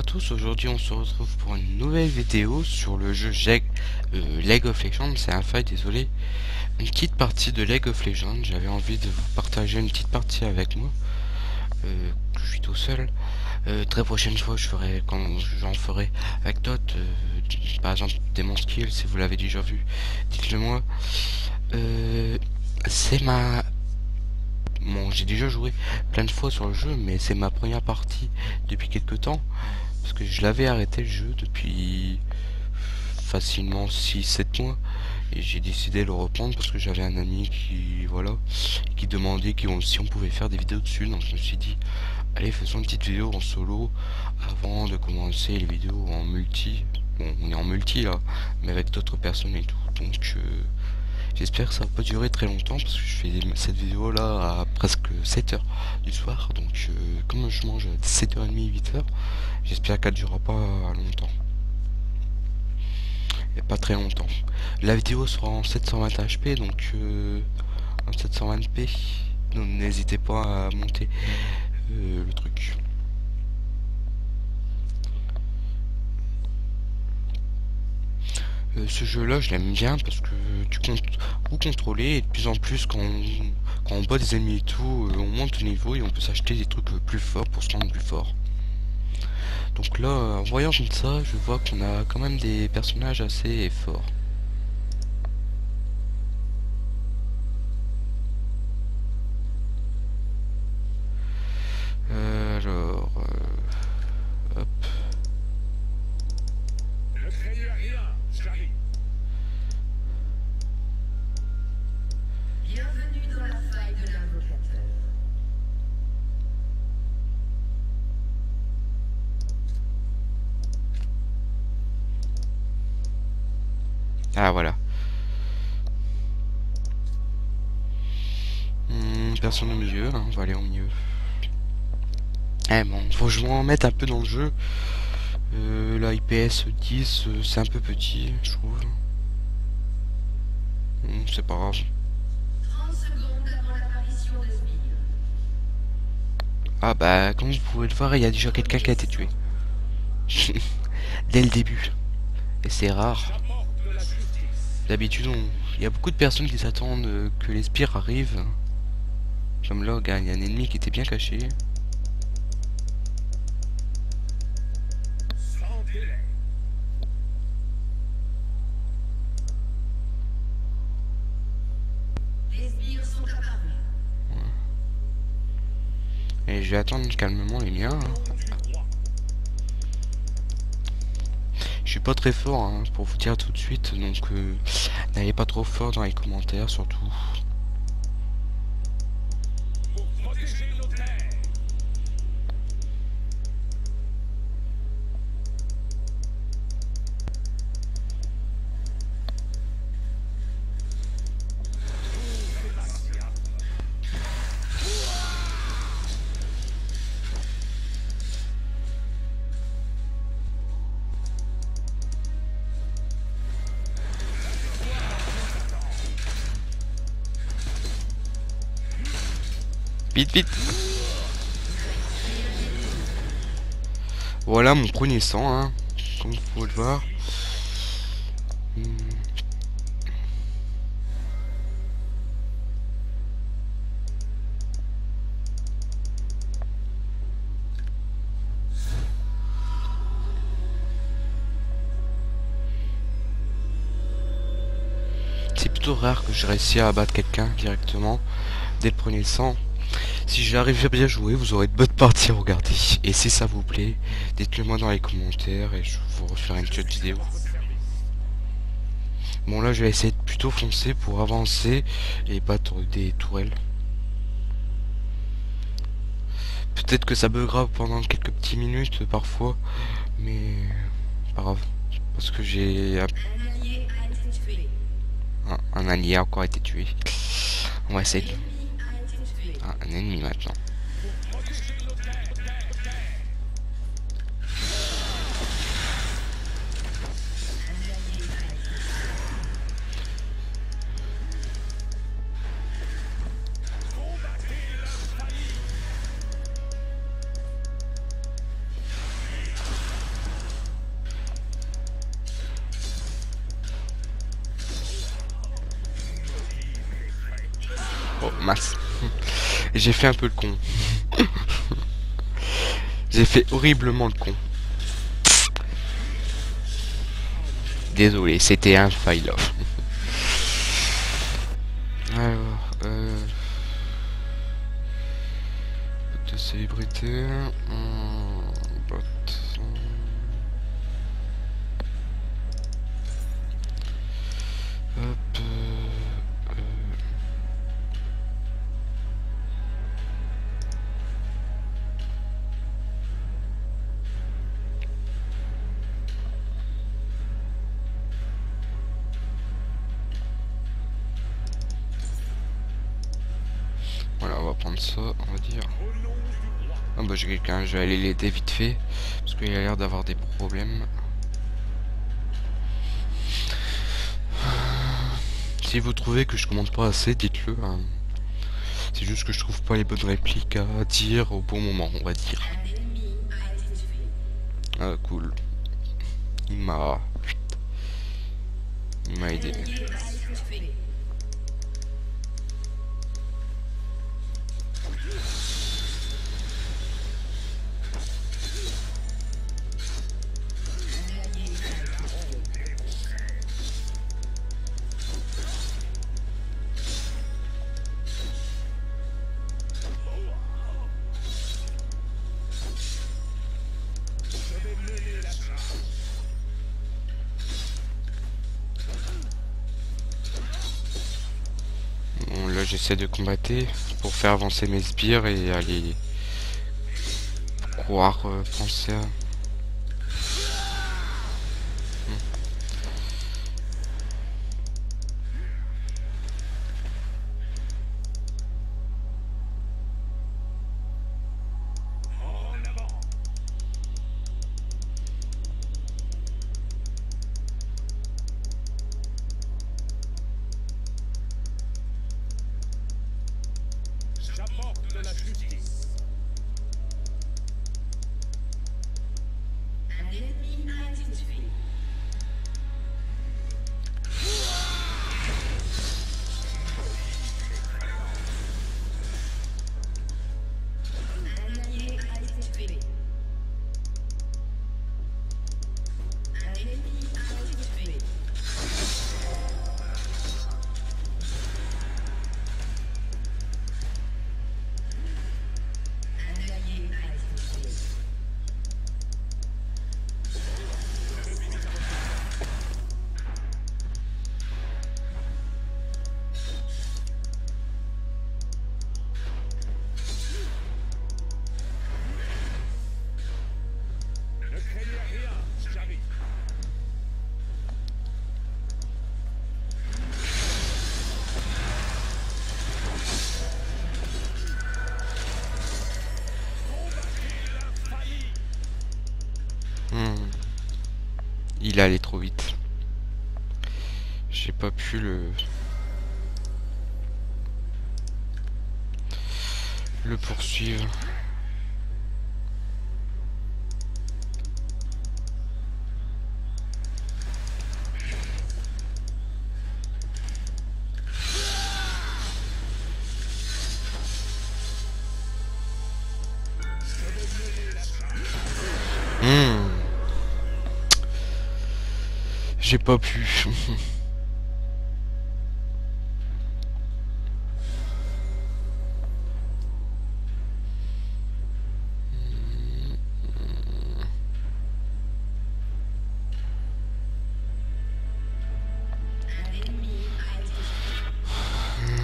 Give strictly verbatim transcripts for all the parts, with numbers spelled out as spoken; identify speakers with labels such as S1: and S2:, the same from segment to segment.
S1: à tous, aujourd'hui on se retrouve pour une nouvelle vidéo sur le jeu Jeg- euh, League of Legends. C'est un faille, désolé. Une petite partie de League of Legends, j'avais envie de vous partager une petite partie avec moi. Euh, je suis tout seul. Euh, très prochaine fois je ferai, quand j'en ferai avec d'autres, euh, par exemple Demon Skill, si vous l'avez déjà vu, dites-le moi. Euh, c'est ma... Bon, j'ai déjà joué plein de fois sur le jeu, mais c'est ma première partie depuis quelques temps. Parce que je l'avais arrêté le jeu depuis facilement six sept mois. Et j'ai décidé de le reprendre parce que j'avais un ami qui, voilà, qui demandait qui on- si on pouvait faire des vidéos dessus. Donc je me suis dit, allez, faisons une petite vidéo en solo avant de commencer les vidéos en multi. Bon, on est en multi là, mais avec d'autres personnes et tout. Donc euh, j'espère que ça va pas durer très longtemps parce que je fais cette vidéo là à presque sept heures du soir. Donc euh, comme je mange à sept heures trente, huit heures, j'espère qu'elle durera pas longtemps. Et pas très longtemps. La vidéo sera en sept cent vingt H P, donc euh, en sept cent vingt p. Donc n'hésitez pas à monter euh, le truc. Euh, ce jeu là je l'aime bien parce que tu comptes vous contrôler et de plus en plus quand on, quand on bat des ennemis et tout, euh, on monte de niveau et on peut s'acheter des trucs plus forts pour se rendre plus fort. Donc là, en voyant comme ça, je vois qu'on a quand même des personnages assez forts. Euh, alors, euh, hop.
S2: Ne craignez rien, j'arrive.
S3: Bienvenue dans la faille de l'invocateur.
S1: Ah voilà. Hmm, personne au milieu, hein, on va aller au milieu. Eh bon, faut que je m'en mette un peu dans le jeu. Euh, la I P S dix, euh, c'est un peu petit, je trouve. Hmm, c'est pas grave.
S3: trente secondes avant l'apparition des sbires.
S1: Ah bah, comme vous pouvez le voir, il y a déjà quelqu'un qui a été tué. Dès le début. Et c'est rare.
S2: J'apporte de la justice.
S1: D'habitude, on- il y a beaucoup de personnes qui s'attendent euh, que les spires arrivent. Comme là, regarde, il y a un ennemi qui était bien caché.
S2: Sans délai.
S3: Les sbires sont apparus.
S1: Et je vais attendre calmement les miens. hein.
S2: Nom du roi.
S1: Je suis pas très fort, hein, pour vous dire tout de suite, donc euh, n'allez pas trop fort dans les commentaires, surtout.
S2: Pour protéger nos terres. Tout est patient.
S1: Vite, vite. Voilà mon premier sang, hein, comme vous pouvez le voir. Hmm. C'est plutôt rare que je réussisse à abattre quelqu'un directement dès le premier sang. Si j'arrive à bien jouer, vous aurez de bonnes parties à regarder. Et si ça vous plaît, dites-le moi dans les commentaires et je vous referai une petite vidéo.
S2: À votre service.
S1: Bon là je vais essayer de plutôt foncer pour avancer et battre des tourelles. Peut-être que ça buggera pendant quelques petites minutes parfois, mais pas grave. Parce que j'ai un,
S3: Un allié a été tué.
S1: un- un allié a encore été tué. On va essayer de...
S3: L'ennemi a été tué.
S1: Ah, un ennemi maintenant.
S2: Pour protéger nos terres.
S3: Un allié a été
S2: Combattez leur failli.
S1: Oh, mince. J'ai fait un peu le con. J'ai fait horriblement le con. Désolé, c'était un fail off. Alors, euh... de célébrité... Hum, bot... Hop... Euh... Voilà, on va prendre ça, on va dire. Ah bah j'ai quelqu'un, je vais aller l'aider vite fait. Parce qu'il a l'air d'avoir des problèmes. Si vous trouvez que je commande pas assez, dites-le. Hein. C'est juste que je trouve pas les bonnes répliques à dire au bon moment, on va dire.
S3: Un ennemi a été tué.
S1: Ah cool. Il m'a... Il m'a aidé.
S3: Un allié a été tué. Un allié a été tué.
S2: Je vais mener la charge.
S1: Bon, là j'essaie de combattre pour faire avancer mes sbires et aller croire, euh, penser à...
S2: En avant. J'apporte la justice.
S3: Un ennemi a été tué. Un allié a été tué. Un ennemi a été tué. Un allié a été tué.
S2: Ne craignez rien, j'arrive.
S1: Hmm. Il allait trop vite. J'ai pas pu le... le poursuivre. Hmm. J'ai pas pu.
S3: Un ennemi a été tué.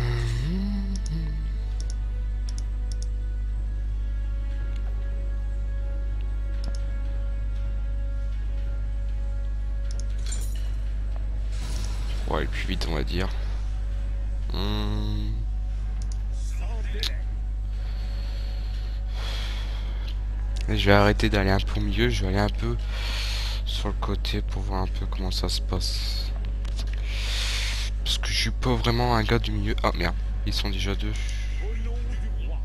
S1: Pour aller plus vite, on va dire. Hmm.
S2: Sans délai.
S1: Je vais arrêter d'aller un peu au milieu, je vais aller un peu sur le côté pour voir un peu comment ça se passe. Parce que je suis pas vraiment un gars du milieu. Ah merde, ils sont déjà deux.
S2: Au nom du roi.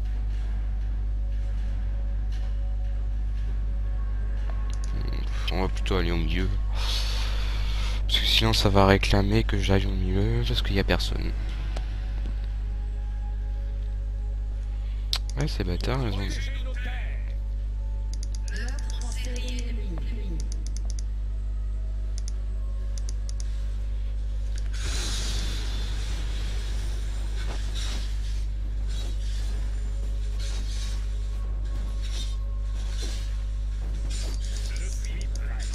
S1: On va plutôt aller au milieu. Parce que sinon ça va réclamer que j'aille au milieu parce qu'il y a personne. Ouais, ces bâtards, ils ont...
S2: Protéger nos terres.
S3: Meurtre en série ennemie.
S2: Je suis prêt.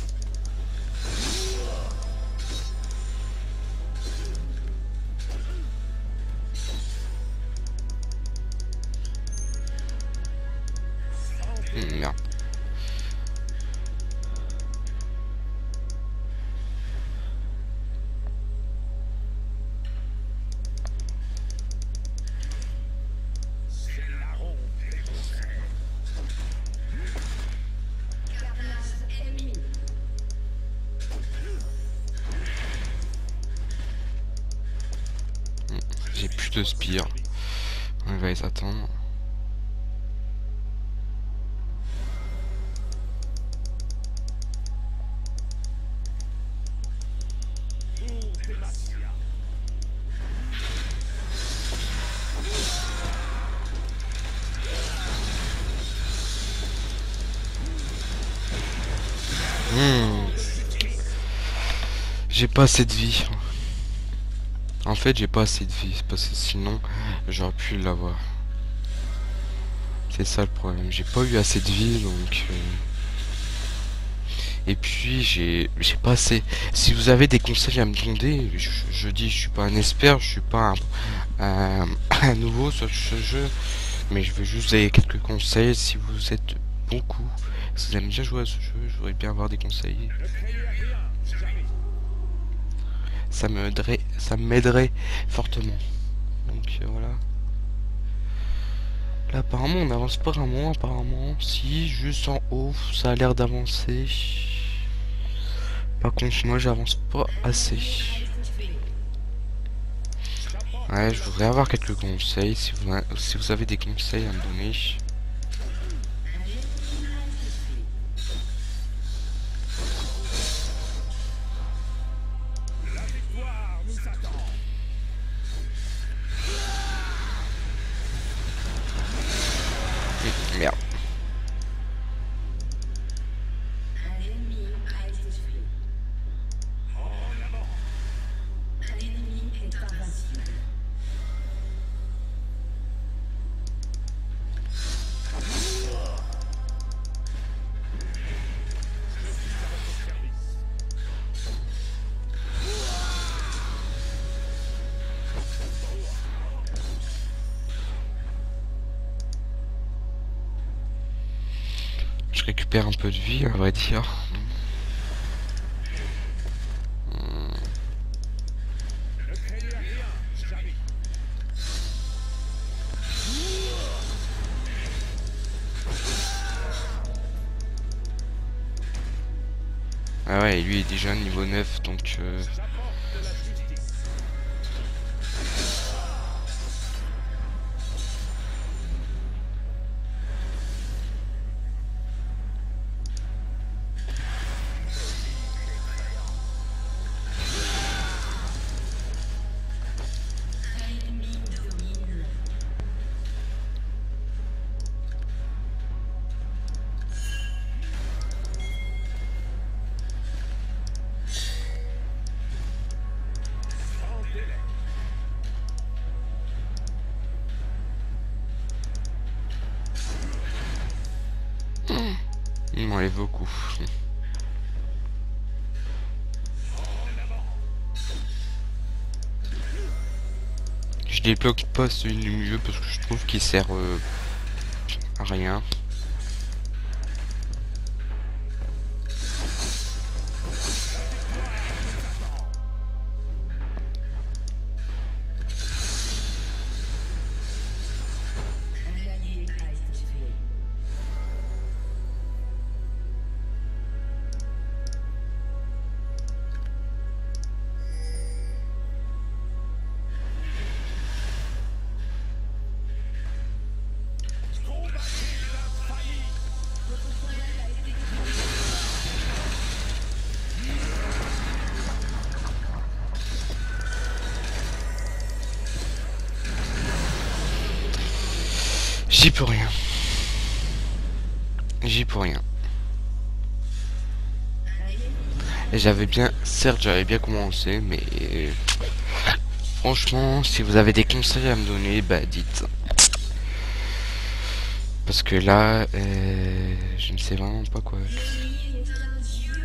S1: Hum, merde.
S2: C'est la ronde des grosseurs.
S3: Carnage ennemi.
S1: J'ai plus de spire. On va les attendre.
S2: Pour Demacia.
S1: Hmm. J'ai pas assez de vie. En fait, j'ai pas assez de vie parce que sinon, j'aurais pu l'avoir. C'est ça le problème. J'ai pas eu assez de vie donc. euh, Et puis j'ai j'ai pas assez. Si vous avez des conseils à me demander, je, je dis je suis pas un expert, je suis pas un, un- un nouveau sur ce jeu, mais je veux juste vous donner quelques conseils. Si vous êtes beaucoup, si vous aimez bien jouer à ce jeu, je voudrais bien avoir des conseils.
S2: Ne craignez rien, j'arrive.
S1: Ça m'aiderait, ça m'aiderait fortement. Donc euh, voilà. Là apparemment on n'avance pas vraiment, apparemment. Si, juste en haut, ça a l'air d'avancer. Par contre moi j'avance pas assez.
S2: J'apporte
S1: Ouais,
S2: de
S1: je
S2: la
S1: voudrais avoir quelques conseils, si vous, si vous avez des conseils à me donner.
S2: La victoire nous attend.
S1: Hum, Merde.
S3: Un ennemi a été tué.
S2: En avant.
S3: Un ennemi est invincible.
S2: Je suis à votre service.
S1: Je récupère un peu de vie, à vrai dire. Hum,
S2: Ne craignez rien, j'arrive.
S1: Ah ouais, lui il est déjà niveau neuf, donc... euh,
S2: J'apporte de la justice.
S3: Un ennemi domine.
S2: Sans délai.
S1: il m'enlève beaucoup.
S2: En avant.
S1: Je débloque pas celui du milieu parce que je trouve qu'il sert euh, à rien.
S3: Un allié a été tué.
S2: Combattez
S1: J'y peux rien. J'y peux rien. Et j'avais bien, certes j'avais bien commencé, mais euh, franchement, si vous avez des conseils à me donner, bah dites. Parce que là, euh, je ne sais vraiment pas quoi.
S3: L'ennemi est un dieu.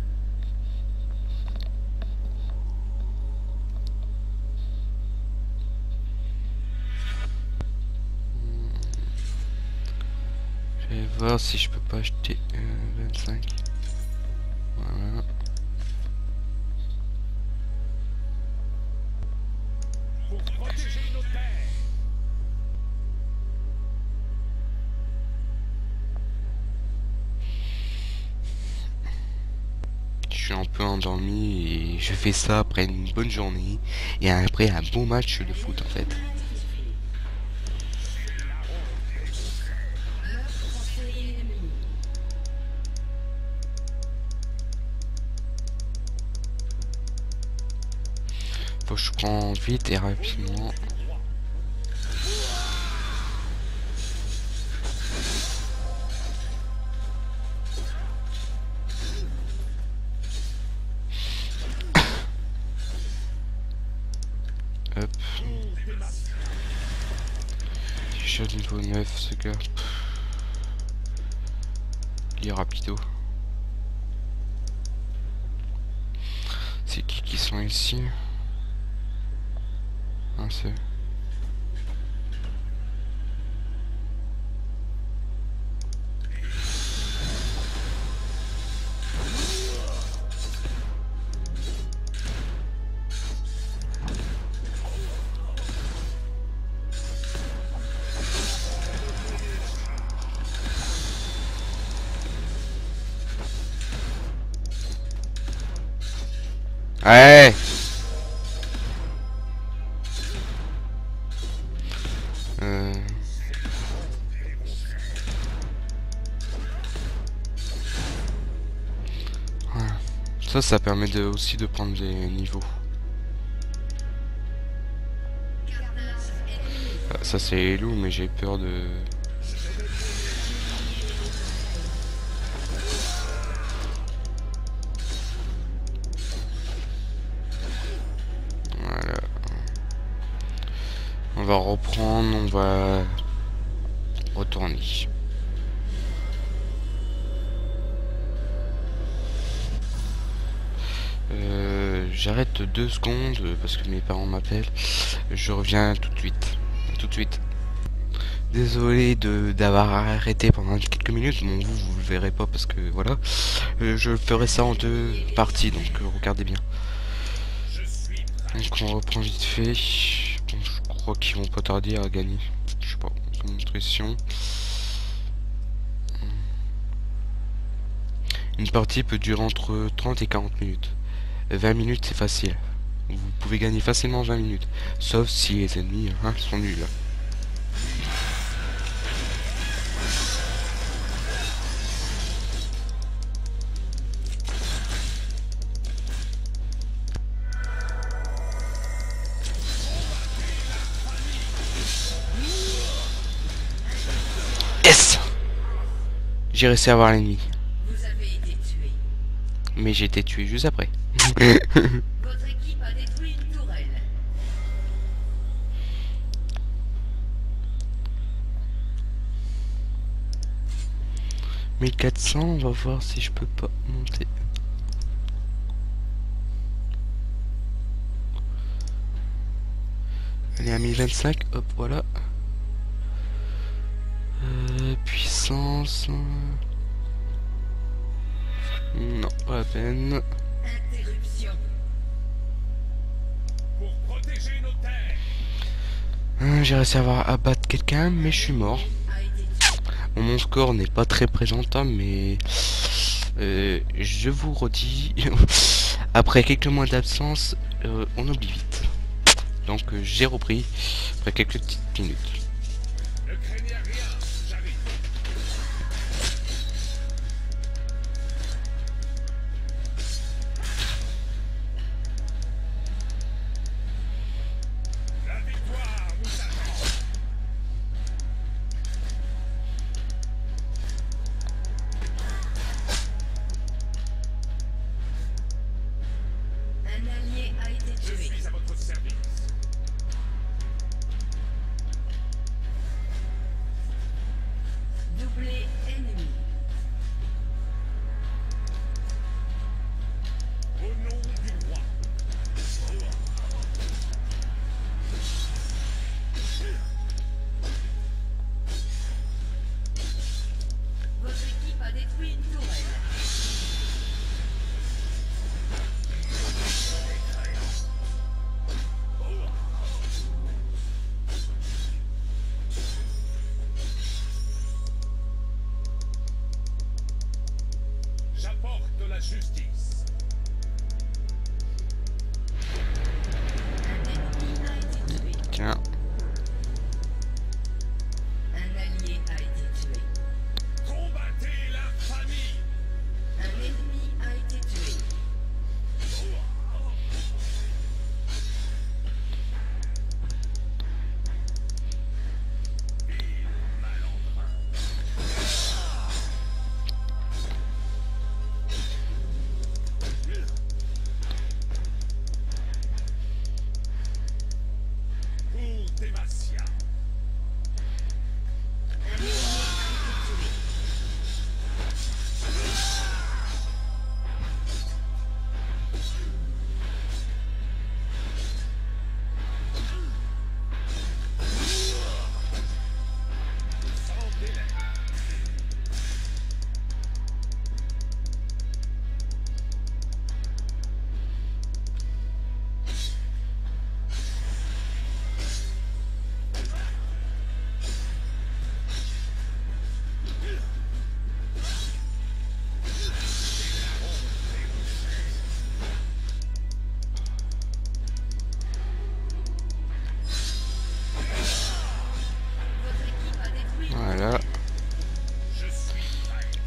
S1: Je vais voir si je peux pas acheter euh, vingt-cinq. Voilà.
S2: Pour protéger nos terres.
S1: Je suis un peu endormi et je fais ça après une bonne journée et après un bon match de foot en fait.
S3: Meurtre transféré ennemi.
S1: Faut que je prends vite et rapidement. Hop. Je suis au niveau neuf ce gars. Il est rapido. C'est qui qui sont ici? Un seul. Ouais. Euh... ouais. Ça, ça permet de, aussi de prendre des niveaux. Ah, ça c'est les loups, mais j'ai peur de... Voilà. On va reprendre, on va retourner. Euh, J'arrête deux secondes parce que mes parents m'appellent. Je reviens tout de suite. Tout de suite. Désolé de d'avoir arrêté pendant quelques minutes. Bon, vous, vous le verrez pas parce que voilà. Euh, je ferai ça en deux parties, donc euh, regardez bien. Donc on reprend vite fait. Bon, je crois qu'ils vont pas tarder à gagner. Je sais pas, c'est mon impression. Une partie peut durer entre trente et quarante minutes. vingt minutes c'est facile. Vous pouvez gagner facilement vingt minutes. Sauf si les ennemis hein, sont nuls. Yes! J'ai réussi à voir l'ennemi.
S3: Vous avez été tué.
S1: Mais j'ai été tué juste après.
S3: Votre équipe a détruit une tourelle.
S1: mille quatre cents, on va voir si je peux pas monter. Allez à mille vingt-cinq, hop voilà. Euh, puissance. Non, pas la peine.
S3: Interruption.
S2: Pour protéger nos terres.
S1: Hein, j'ai réussi à avoir à battre quelqu'un, mais je suis mort.
S3: A été tué.
S1: Bon, mon score n'est pas très présentable, mais euh, je vous redis, après quelques mois d'absence, euh, on oublie vite. Donc euh, j'ai repris après quelques petites minutes.
S2: Ne craignez rien, j'arrive. La victoire nous attend.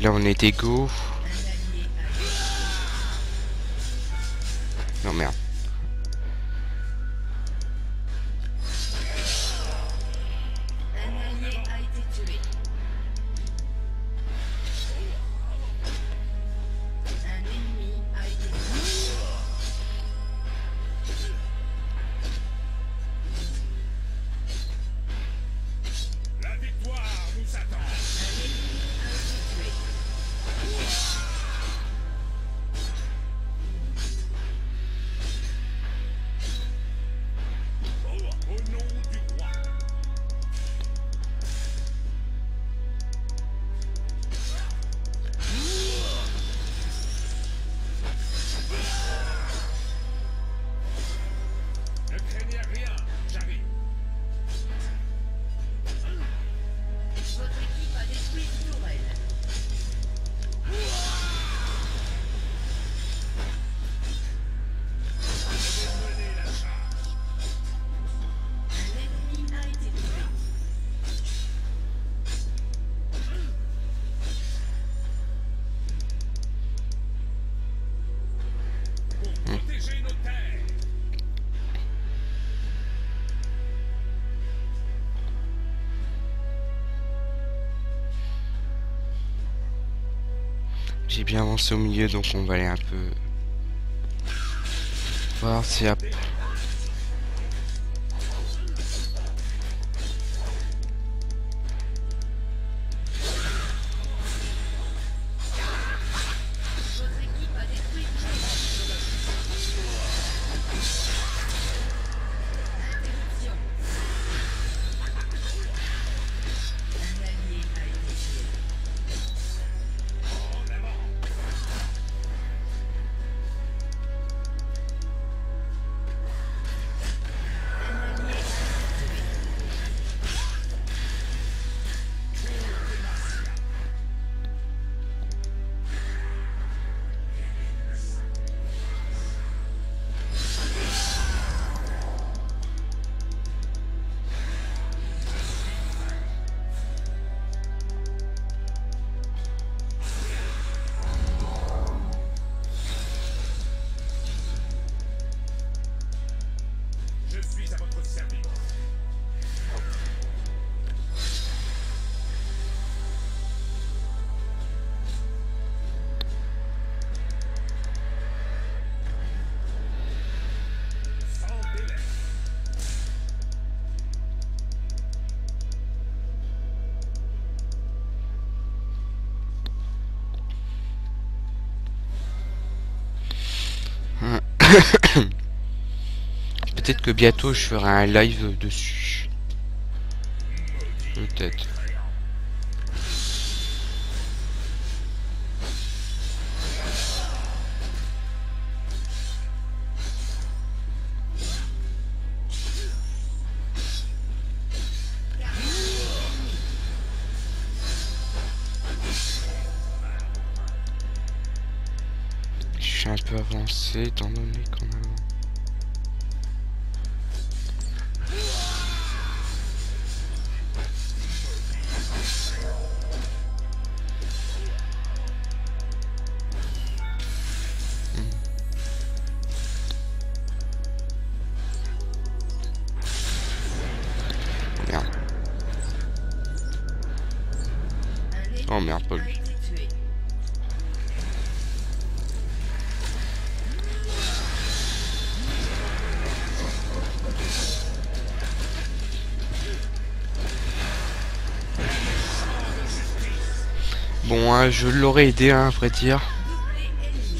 S1: Là on est égaux. Non merde.
S3: Un allié a été tué. Un ennemi a été tué.
S2: La victoire nous attend.
S3: Un ennemi a été tué.
S2: Au nom du roi. Ne craignez rien, j'arrive.
S3: Votre équipe a détruit une tourelle.
S2: Je vais mener la charge.
S3: Un ennemi a été tué.
S2: Pour protéger nos terres.
S1: J'ai bien avancé au milieu, donc on va aller un peu voir si après.
S3: Votre équipe a détruit une tourelle. Interruption. Un allié a été tué.
S2: En avant.
S3: Un allié a été tué.
S2: Je suis à votre service. Sans délai.
S1: Peut-être que bientôt je ferai un live dessus. Peut-être. Je suis un peu avancé étant donné qu'on a... Merde.
S3: Un
S1: Oh merde, pas
S3: ennemi a
S1: lui.
S3: été tué.
S1: Bon, hein, je l'aurais aidé, hein, à vrai dire.
S3: Doublé ennemi.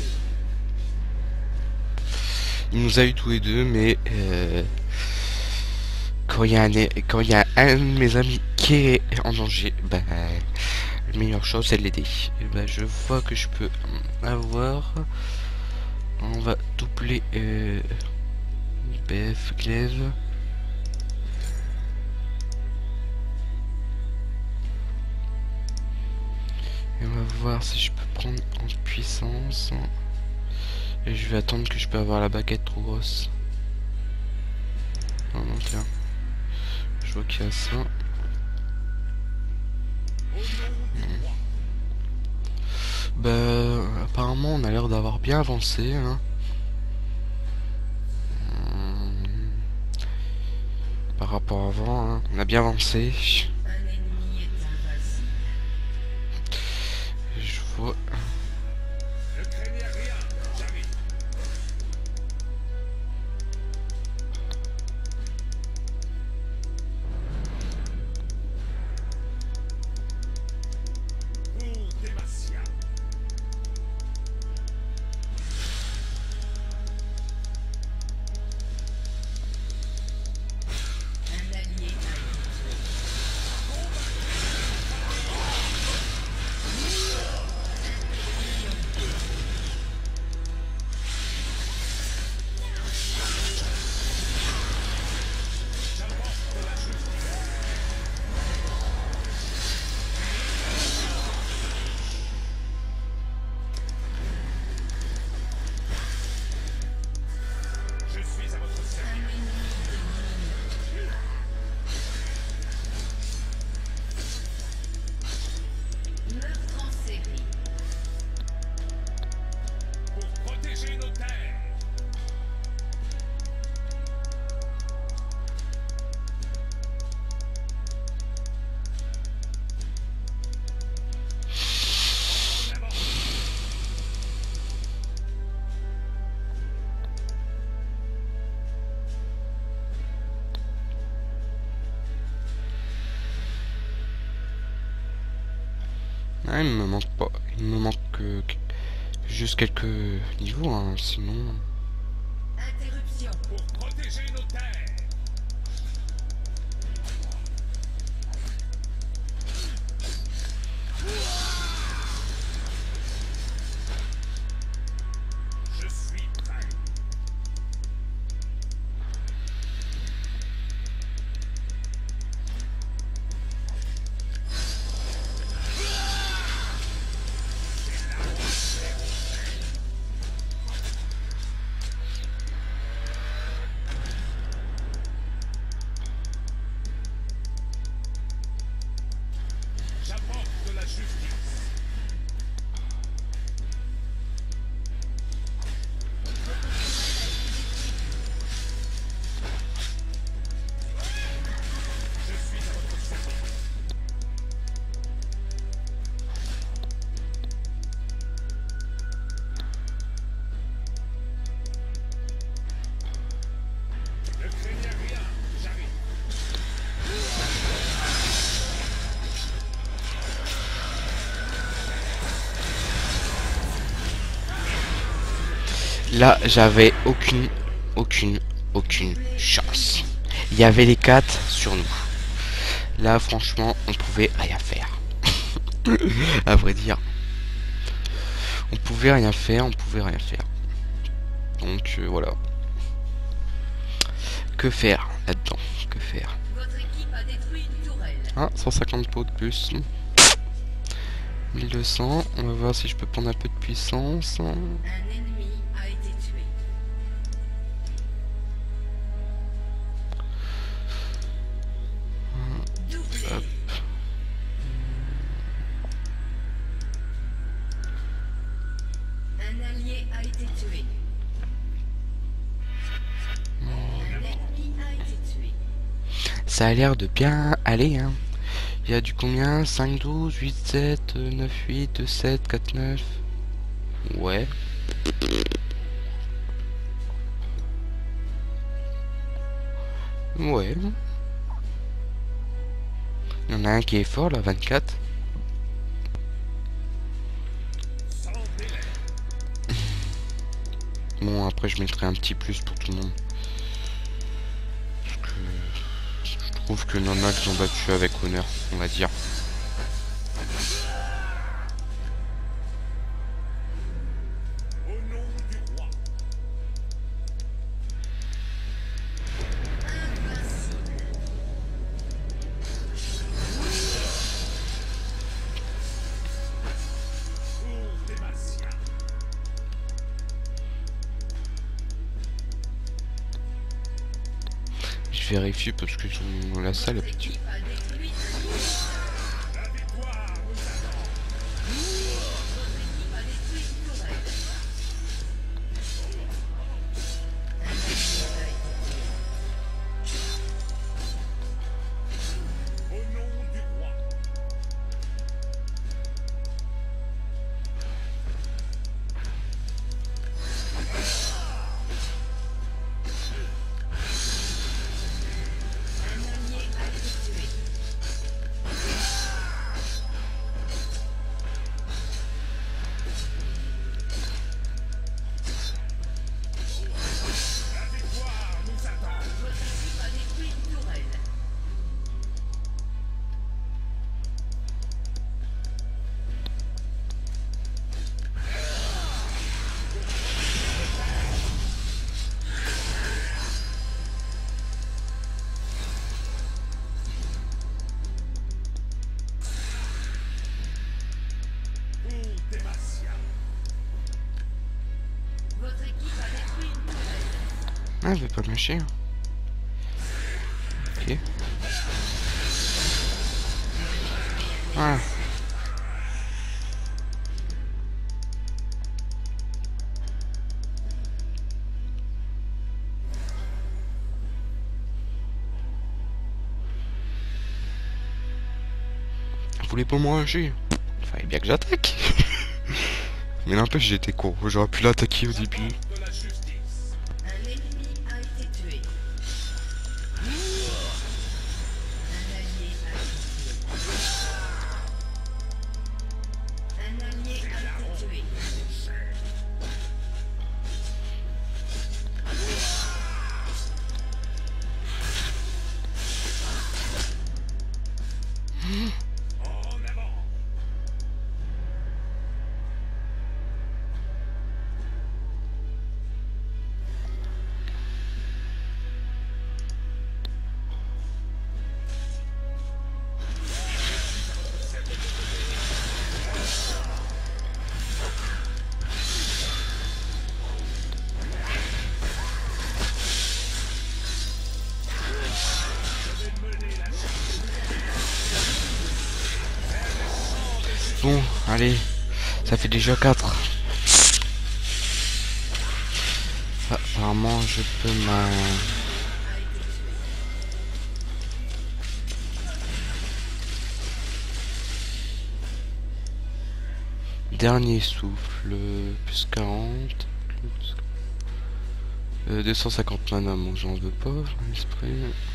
S1: Il nous a eu tous les deux, mais euh, quand il y a un, quand il y a un de mes amis qui est en danger, bah, la meilleure chose c'est de l'aider. Et bah, je vois que je peux avoir. On va doubler euh, B F glaive. Et on va voir si je peux prendre en puissance. Et je vais attendre que je peux avoir la baguette trop grosse. Non, non, tiens. Je vois qu'il y a ça.
S2: Au nom du roi.
S1: bah, apparemment on a l'air d'avoir bien avancé, hein. Par rapport à avant, hein. On a bien avancé.
S3: Un ennemi est invincible.
S1: Je vois.
S2: Ne craignez rien, j'arrive. Pour Demacia.
S3: Un allié a été tué.
S2: Je suis à votre
S3: Un
S2: service.
S3: ennemi éliminé. Meurtre en série.
S2: Pour protéger nos terres. En avant.
S1: Ah, il me manque pas. Il me manque euh, que- juste quelques niveaux, hein, sinon.
S3: Interruption.
S2: Pour protéger nos terres. Je suis prêt. J'apporte la justice. Je suis à votre service. Ne craignez rien, j'arrive.
S1: Là, j'avais aucune, aucune, aucune chance. Il y avait les quatre sur nous. Là, franchement, on pouvait rien faire. À vrai dire. On pouvait rien faire, on pouvait rien faire. Donc, euh, voilà. Que faire là-dedans? Que faire?
S3: Votre équipe a détruit une tourelle.
S1: Ah, cent cinquante pots de plus. mille deux cents. On va voir si je peux prendre un peu de puissance.
S3: Un ennemi a été tué. Doublé.
S1: Hop.
S3: Un allié a été tué. Un ennemi a été tué.
S1: Ça a l'air de bien aller, hein. Il y a du combien? Cinq, douze, huit, sept, neuf, huit, deux, sept, quatre, neuf. Ouais. Ouais. Il y en a un qui est fort, là, vingt-quatre.
S2: Sans délai.
S1: Bon, après, je mettrai un petit plus pour tout le monde. Parce que je trouve que Nomax ont battu avec honneur, on va dire.
S2: Au nom du roi.
S3: Invincible.
S2: Pour Demacia.
S1: Je vérifie parce que je la salle
S3: Votre
S1: habitude.
S3: équipe a détruit un
S2: La victoire nous attend.
S3: Votre équipe a
S1: Ah, elle veut pas lâcher. Ok. Ah. Elle voulait pas me lâcher. Fallait bien que j'attaque. Mais n'empêche, j'étais con. J'aurais pu l'attaquer au début.
S2: De la justice.
S3: Un ennemi a été tué. Un allié a été tué. Un allié a été tué.
S2: En avant.
S1: Bon, allez. Ça fait déjà quatre. Ah, apparemment, je peux ma... Dernier souffle, plus quarante, plus... Euh, deux cent cinquante mana, bon j'en veux pas, esprit.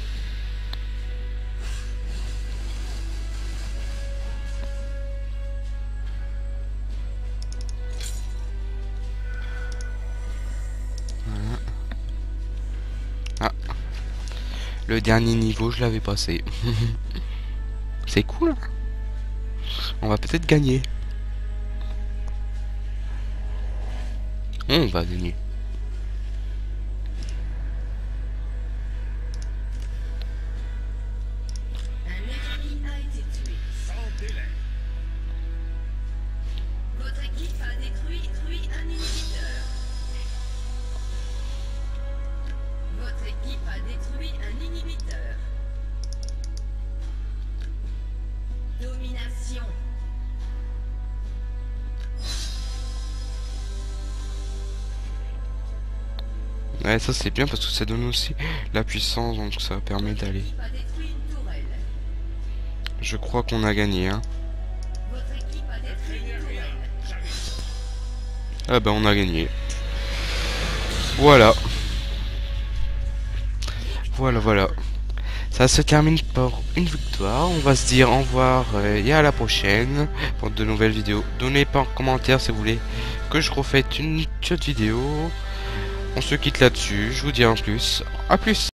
S1: Voilà. Ah, le dernier niveau je l'avais passé. C'est cool. On va peut-être gagner. On va gagner.
S3: Un ennemi a été tué.
S2: Sans délai.
S3: Votre équipe a détruit, détruit un inhibiteur. Votre équipe a détruit un inhibiteur. Domination.
S1: Ouais, ça c'est bien parce que ça donne aussi la puissance, donc ça permet d'aller.
S3: L'équipe a détruit une tourelle.
S1: Je crois qu'on a gagné, hein.
S3: Votre équipe a détruit une tourelle.
S1: Ah bah on a gagné. Voilà. Voilà, voilà. Ça se termine par une victoire. On va se dire au revoir euh, et à la prochaine pour de nouvelles vidéos. Donnez pas en commentaire si vous voulez que je refasse une autre vidéo. On se quitte là-dessus. Je vous dis en plus. À plus.